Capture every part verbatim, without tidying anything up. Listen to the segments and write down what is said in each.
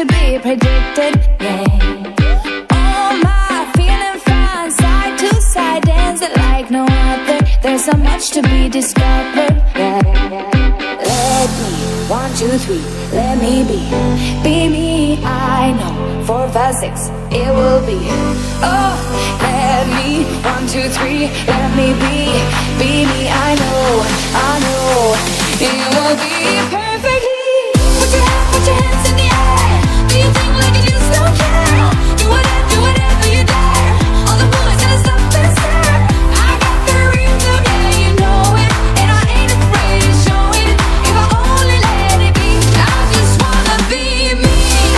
be predicted, yeah. Oh my, feeling fine, side to side, dancing like no other. There's so much to be discovered, yeah. Let me, one, two, three, let me be, be me, I know. Four, five, six, it will be. Oh, let me, one, two, three, let me be, be me, I know, I know. It will be perfectly. Put your hands, put your hands in the air. Do you think like you just don't care? Do whatever, do whatever you dare. All the bullets and the stuff and stare. I got the rhythm, yeah, you know it, and I ain't afraid to show it. If I only let it be, I just wanna be me.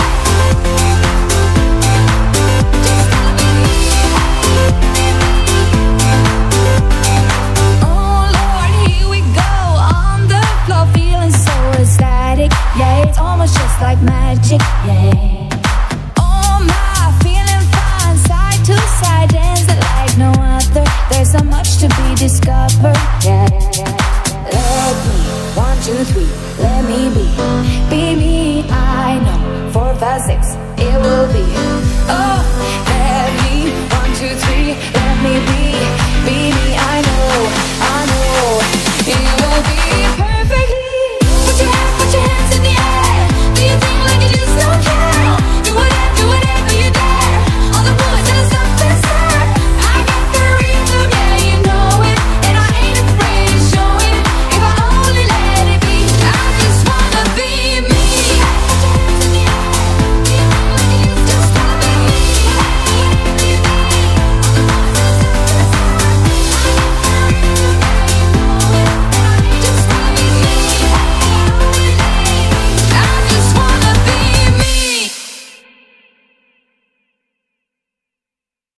Just wanna be me. Oh Lord, here we go on the floor, feeling so ecstatic, yeah, it's almost just like magic, yeah. Oh my, feeling fine, side to side, dancing like no other. There's so much to be discovered, yeah. Let me, one, two, three, let me be, be me, I know. Four, five, six, it will be. Oh.